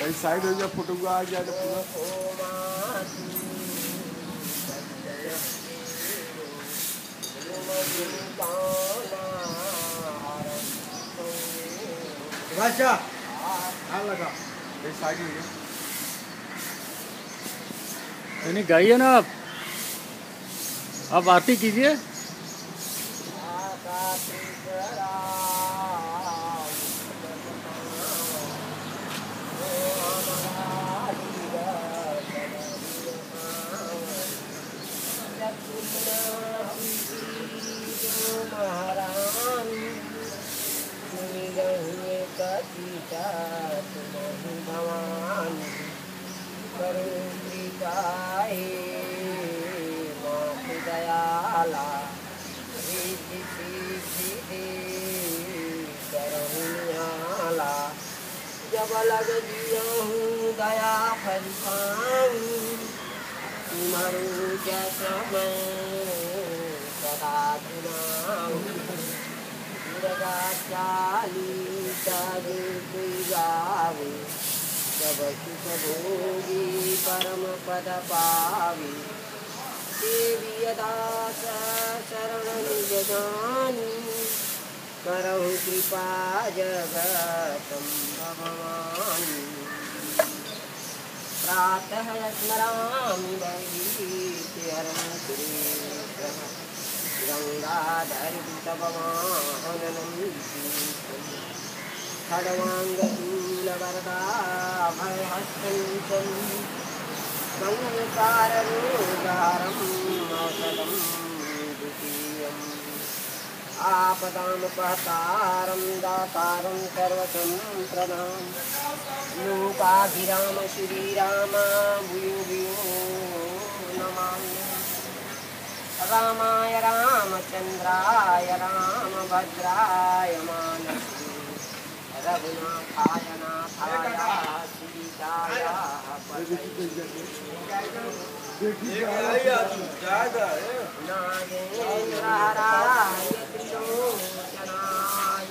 Side हो गया, photo को आ गया तो पूरा लगा साइड हो गया। नहीं गाइए ना आप आरती कीजिए। दयाला जब लग दिया हूँ दया फल पाऊँ तुम्हारू जैसा मैं सदा सुनाऊँ दुर्गा चाली ताजु कोई गावे जब सुख भोगी परम पद पावे देवी दास शरण निज जानी करहु कृपा जगतम भवानी प्रातः स्मरामि वैदिहरं कृष्ण गंगाधर तपमाननं खड्वाङ्गशूलवरदाभयहस्तं संसाररोगारं औषधं द्वितीयम् आपदामपहतारं दातारं सर्वसम्प्रदां लोकाभिराम श्रीराम भूयो भूयो नमाम्यहम् रामाय रामचन्द्राय रामभद्राय मानसे रघुनाथाय नाथाय सीताय नागेन्द्रहराय त्रिलोचनाय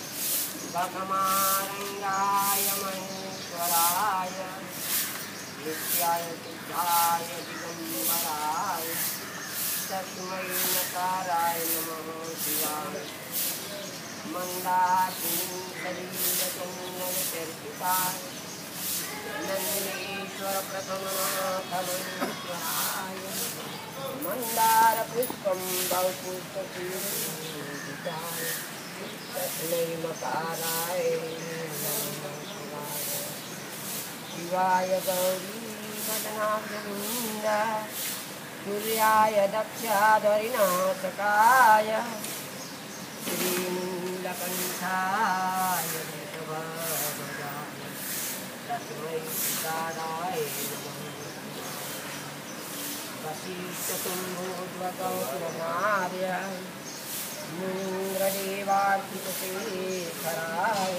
भगमारङ्गाय महेश्वराय नित्याय सिद्धाय दिगम्बराय तस्मै नकाराय नमः शिवाय मन्दाकिनीसलिलचन्दनचर्चिताय नन्देश्वर प्रथमनाथमन्त्याय मन्दारपुष्पं बहुपुष्पपूजिताय तस्मै नकाराय नमः शिवाय गौरीवदनार्गोविन्द सूर्याय दक्षाधरिनाशकाय श्रीनीलकण्ठाय वृषभाय तस्मै सीताराय नमः वसिष्ठशुम्भोद्वगौरनार्य मुनीन्द्रदेवार्चितशेखराय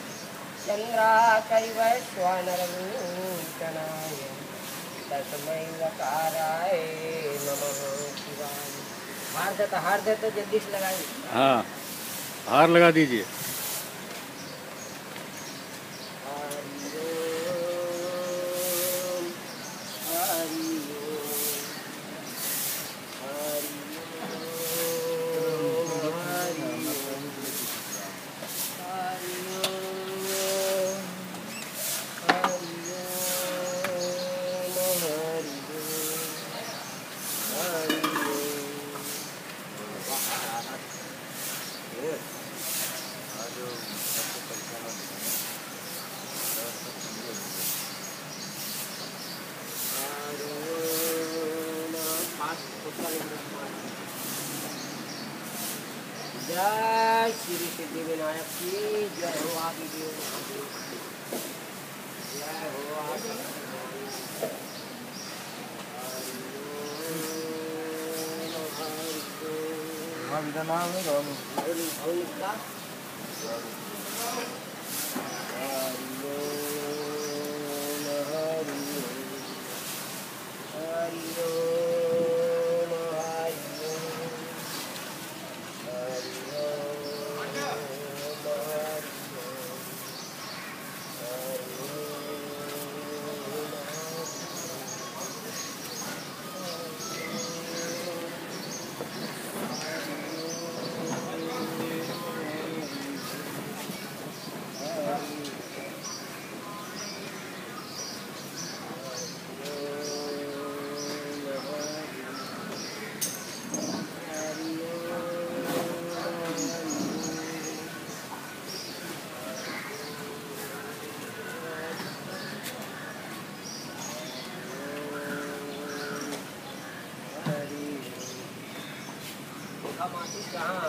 चन्द्राकैवश्वानरभूषणाय तस्मै वकाराय नमः शिवाय। हार देता जल्दी से लगाइए। हाँ हार लगा दीजिए। जय श्री सिद्धि विनायक की जय हो। आदि देव जय हो। माचिस कहाँ?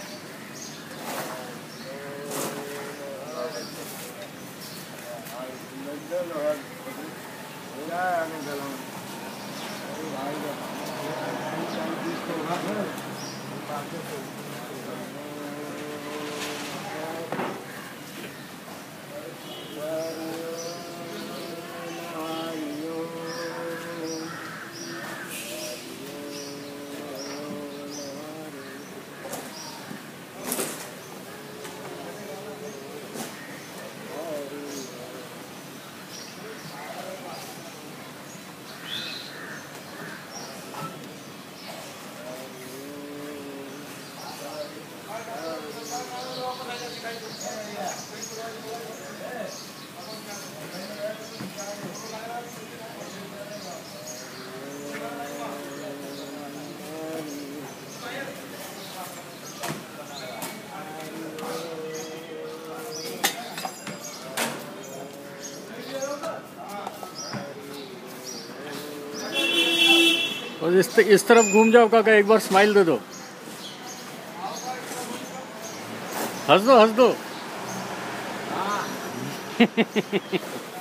और इस तरफ घूम जाओ काका, एक बार स्माइल दे दो, हंस दो हंस दो।